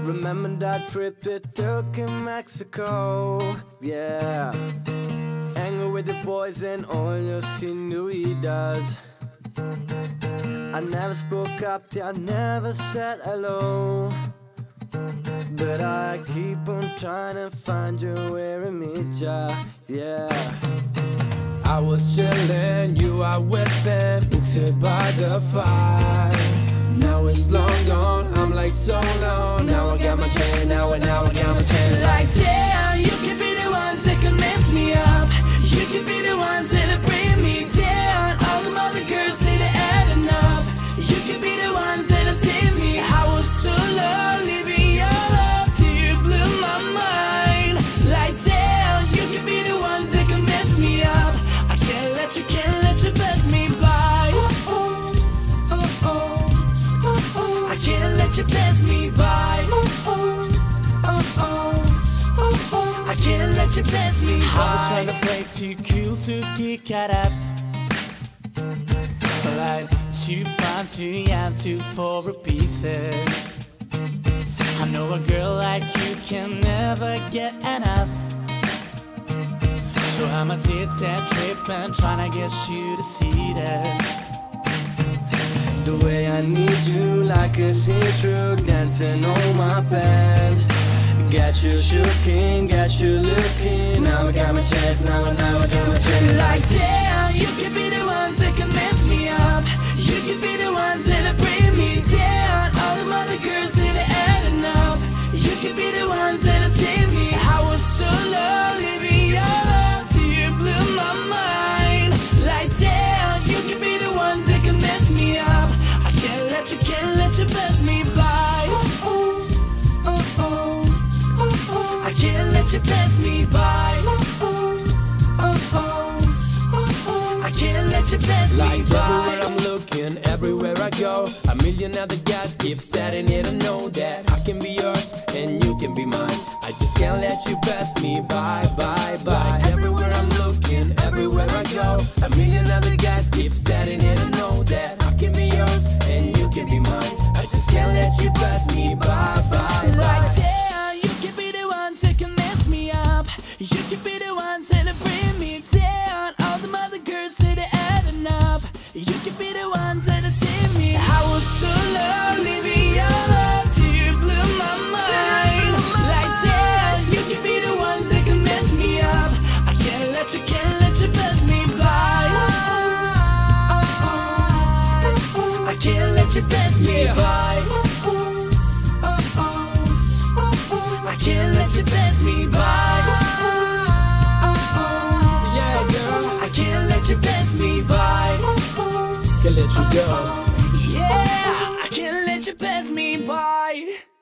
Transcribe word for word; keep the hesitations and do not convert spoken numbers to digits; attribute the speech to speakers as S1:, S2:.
S1: Remember that trip we took in Mexico? Yeah, hanging with the boys and all your senoritas. I never spoke up, I never said hello, but I keep on trying to find you where I meet ya. Yeah,
S2: I was chillin', you are whippin', hooked by the fire. Now it's long gone, I'm like so long. Now I got my chance, now and now I got my chance.
S3: Like damn, you could be the ones that can mess me up. You could be the ones that'll bring me down. All the other girls say they had enough. You could be the ones that'll take me. I was so low, leaving your love till you blew my mind. Like damn, you could be the ones that can mess me up. I can't let you, can't let you pass me by. I can't let you pass me by. I can't let you pass me by.
S4: I was trying to play too cool to get caught up, like too fine, too young, too full of pieces. I know a girl like you can never get enough, so I'm a did-that trip and trying to get you to see that.
S1: the way I need you, like a see-through, dancing on my pants. Got you shooking, got you looking. Now I got my chance, now I, now I got my chance.
S3: Like damn, you could be the ones that can mess me up. You could be the ones that'll bring me down. All the other girls say they had enough. You could be the ones that'll take me. I was so low, leaving your love till you blew my mind. Like damn, you could be the ones that can mess me up. I can't let you, can't let you pass me by. I can't let you pass me by. I can't let you pass
S2: Like
S3: me by.
S2: everywhere I'm looking, everywhere I go, a million other guys keep staring here to know that I can be yours and you can be mine. I just can't let you pass me by, by, by. Everywhere I'm looking, everywhere I go, a million other guys keep staring here to know that I can be yours and you can be mine. I just can't let you pass me by, by, by.
S3: Like damn, you could be the ones that can mess me up. You could be the ones that'll bring me down. All the other girls say they had enough. You could be the ones that'll take me. I was so low, leaving your love till you blew my mind. Like damn, you could be the ones that can mess me up. I can't let you, can't let you pass me by. I can't let you pass me by. I can't let you pass me by.
S2: Yeah, girl,
S3: I can't let you pass me by.
S2: can't let you go.
S3: Yeah, I can't let you pass me by.